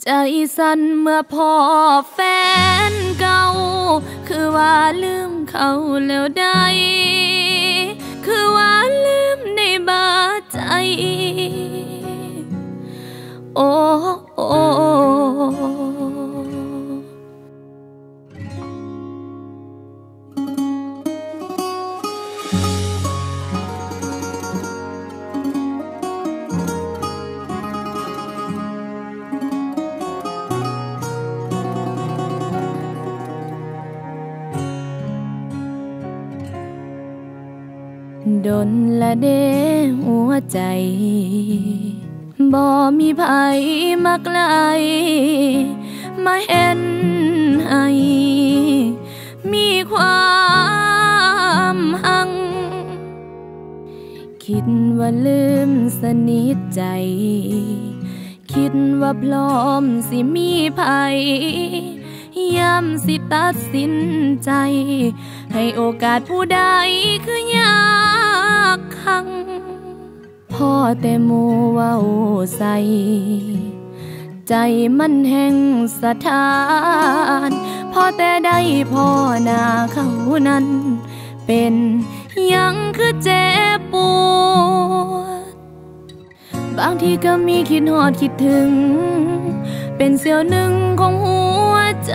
ใจสั่นเมื่อพอแฟนเก่าคือว่าลืมเขาแล้วได้คือว่าลืมในบาดใจโอ้โอ้ดนละเดหัวใจบ่มีไผมาไกลมาเห็นให้มีความหังคิดว่าลืมสนิทใจคิดว่าพร้อมสิมีไผย้ำสิตัดสินใจให้โอกาสผู้ใดคือยากคังพ่อแต่หมู่เว้าใส่ใจมันแห่งสถานพอแต่ได้พ่อหน้าเขานั้นเป็นยังคือเจ็บปวดบางทีก็มีคิดฮอดคิดถึงเป็นเสี้ยวหนึ่งของหัวใจ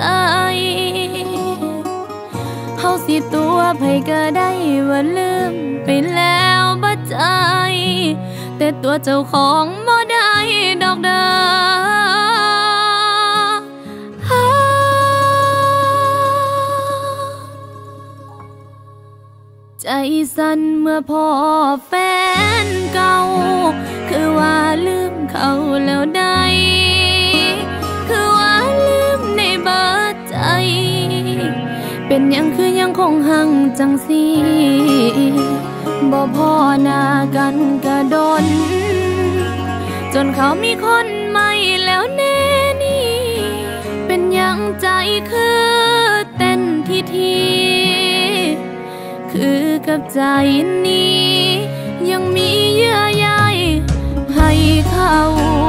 เฮาสิตัวไผก็ได้ว่าลืมไปแล้วบ่ใจแต่ตัวเจ้าของบ่ได้ดอกเด้อใจสั่นเมื่อพอแฟนเก่าคือว่าลืมเขาแล้วได้คือว่าลืมในบาดใจเป็นยังคือยังคงหังจังสิบ่พอหน้ากันกะดนจนเขามีคนใหม่แล้วแน่นี่เป็นยังใจคือเต้นทีคือกับใจนี้ยังมีเยื่อใยให้เขา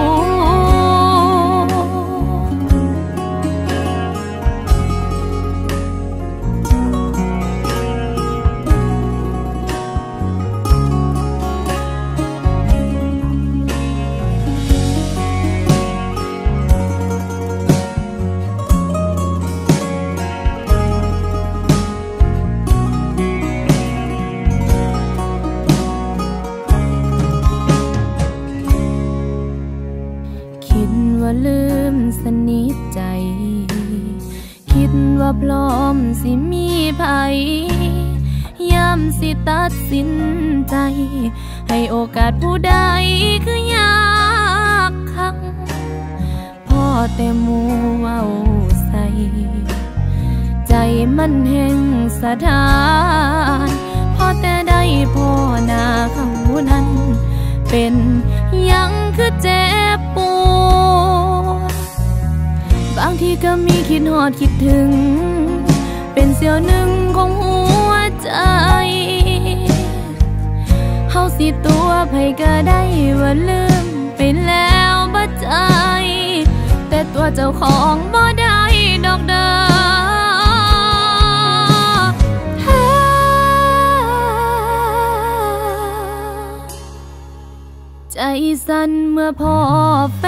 ลืมสนิทใจคิดว่าพร้อมสิมีไผย้ำสิตัดสินใจให้โอกาสผู้ใดคือยากคักพ่อแต่หมู่เว้าใส่ใจมันแห่งสถานพอแต่ได้พ่อหน้าเขานั้นเป็นยังคือเจ็บปวดบางทีก็มีคิดฮอดคิดถึงเป็นเสี้ยวหนึ่งของหัวใจเฮาสิตัวไผก็ได้ว่าลืมไปแล้วบ่ใจแต่ตัวเจ้าของบ่ได้ดอกเด้อใจสั่นเมื่อพอแฟ